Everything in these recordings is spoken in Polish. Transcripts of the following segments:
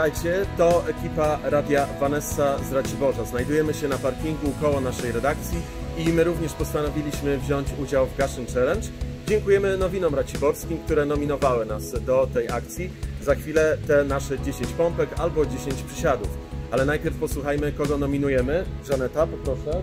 Witajcie, to ekipa Radia Vanessa z Raciborza. Znajdujemy się na parkingu koło naszej redakcji i my również postanowiliśmy wziąć udział w Gaszyn Challenge. Dziękujemy nowinom raciborskim, które nominowały nas do tej akcji. Za chwilę te nasze 10 pompek albo 10 przysiadów. Ale najpierw posłuchajmy, kogo nominujemy. Żaneta, poproszę.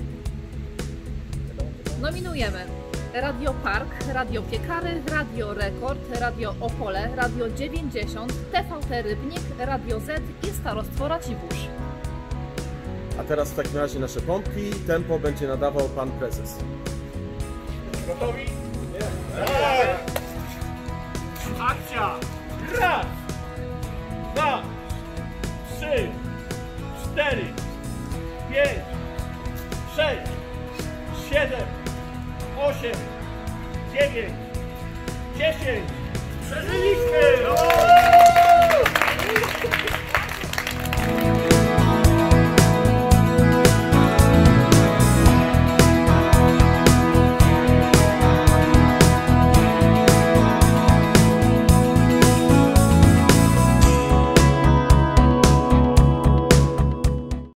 Nominujemy Radio Park, Radio Piekary, Radio Rekord, Radio Opole, Radio 90, TVT Rybnik, Radio Z i Starostwo Racibórz. A teraz w takim razie nasze pompki. Tempo będzie nadawał pan prezes. Gotowi? Tak! Akcja! Raz! 2! 3! 4! 5! 6! 7! 8! 9! 10! Przeżyliśmy!